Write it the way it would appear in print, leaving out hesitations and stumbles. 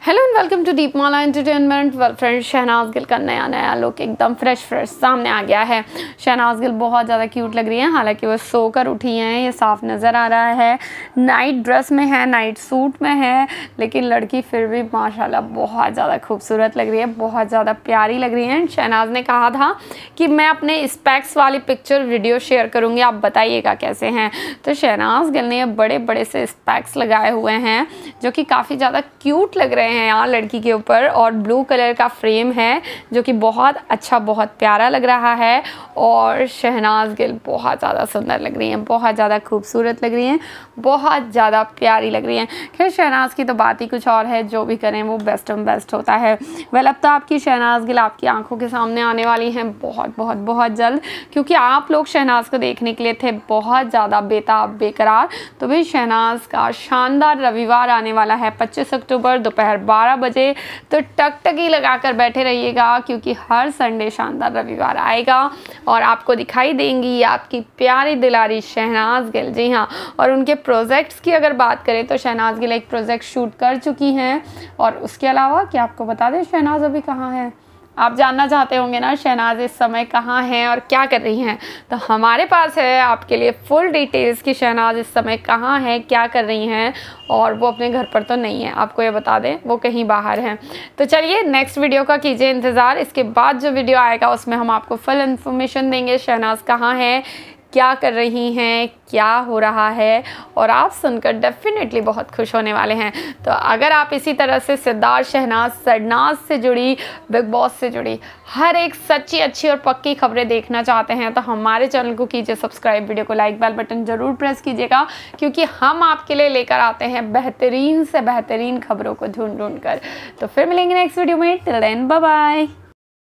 Hello and welcome to Deepmala entertainment. Friends, Shehnaaz Gill का नया look एकदम फ्रेश सामने आ गया है। शहनाज गिल बहुत ज़्यादा क्यूट लग रही है, हालांकि वो सोकर उठी हैं, ये साफ नज़र आ रहा है। नाइट ड्रेस में है, नाइट सूट में है, लेकिन लड़की फिर भी माशाल्लाह बहुत ज़्यादा खूबसूरत लग रही है, बहुत ज़्यादा प्यारी लग रही है। शहनाज ने कहा था कि मैं अपने स्पेक्स वाली पिक्चर वीडियो शेयर करूँगी, आप बताइएगा कैसे हैं। तो शहनाज गिल ने बड़े बड़े से स्पेक्स लगाए हुए हैं जो कि काफ़ी ज़्यादा क्यूट लग रहे हैं यहाँ लड़की के ऊपर, और ब्लू कलर का फ्रेम है जो कि बहुत अच्छा, बहुत प्यारा लग रहा है। और शहनाज गिल बहुत ज़्यादा सुंदर लग रही हैं, बहुत ज़्यादा खूबसूरत लग रही हैं, बहुत ज़्यादा प्यारी लग रही हैं। खैर, शहनाज की तो बात ही कुछ और है, जो भी करें वो बेस्ट ऑफ बेस्ट होता है। वेल, अब तो आपकी शहनाज गिल आपकी आंखों के सामने आने वाली हैं बहुत बहुत बहुत जल्द, क्योंकि आप लोग शहनाज को देखने के लिए थे बहुत ज़्यादा बेताब बेकरार। तो भाई, शहनाज का शानदार रविवार आने वाला है 25 अक्टूबर दोपहर 12 बजे। तो टकटकी लगाकर बैठे रहिएगा, क्योंकि हर संडे शानदार रविवार आएगा और आपको दिखाई देंगी आपकी प्यारी दिलारी शहनाज गिल। जी हाँ, और उनके प्रोजेक्ट्स की अगर बात करें तो शहनाज गिल एक प्रोजेक्ट शूट कर चुकी हैं। और उसके अलावा क्या आपको बता दें शहनाज अभी कहाँ है? आप जानना चाहते होंगे ना शहनाज इस समय कहाँ हैं और क्या कर रही हैं। तो हमारे पास है आपके लिए फुल डिटेल्स कि शहनाज इस समय कहाँ है, क्या कर रही हैं। और वो अपने घर पर तो नहीं है, आपको ये बता दें, वो कहीं बाहर हैं। तो चलिए, नेक्स्ट वीडियो का कीजिए इंतज़ार। इसके बाद जो वीडियो आएगा उसमें हम आपको फुल इन्फॉर्मेशन देंगे, शहनाज कहाँ है, क्या कर रही हैं, क्या हो रहा है, और आप सुनकर डेफिनेटली बहुत खुश होने वाले हैं। तो अगर आप इसी तरह से सिद्धार्थ शहनाज सरनाज से जुड़ी, बिग बॉस से जुड़ी हर एक सच्ची, अच्छी और पक्की खबरें देखना चाहते हैं तो हमारे चैनल को कीजिए सब्सक्राइब, वीडियो को लाइक, बेल बटन ज़रूर प्रेस कीजिएगा, क्योंकि हम आपके लिए लेकर आते हैं बेहतरीन से बेहतरीन खबरों को ढूंढ कर। तो फिर मिलेंगे नेक्स्ट वीडियो में। Till then, bye bye.